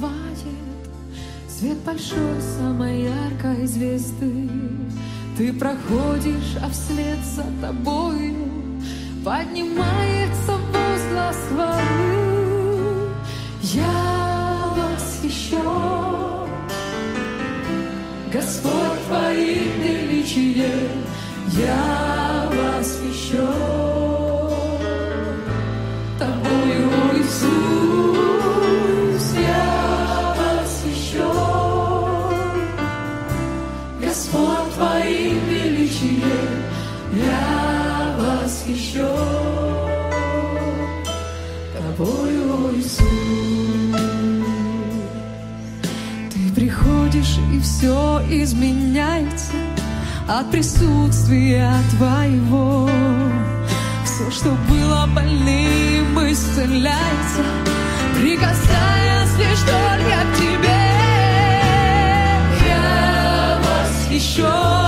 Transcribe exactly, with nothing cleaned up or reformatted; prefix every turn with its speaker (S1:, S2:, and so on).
S1: хватит. Свет большой, самой яркой звезды. Ты проходишь, а вслед за тобою поднимается возглас хвалы. Я восхищен, Господь, Твоим величием. Я восхищен Тобою, Иисус. Я восхищен, Господь, Твоим величием. Я восхищен Тобою, Иисус. Ты приходишь, и все изменяется от присутствия Твоего. Все, что было больным, исцеляется, прикасаясь лишь только к Тебе. Я восхищен,